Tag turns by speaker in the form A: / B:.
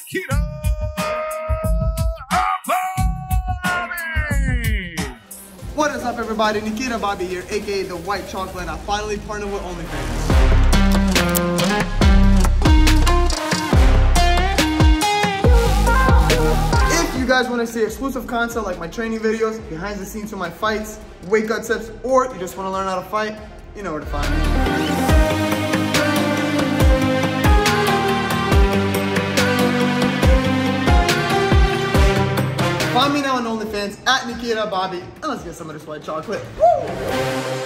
A: Nikita Ababiy.
B: What is up, everybody? Nikita Ababiy here, aka the White Chocolate. I finally partnered with OnlyFans. If you guys want to see exclusive content like my training videos, behind the scenes of my fights, weight cut tips, or you just want to learn how to fight, you know where to find me. Find me now on OnlyFans at Nikita Ababiy, and let's get some of this white chocolate. Woo!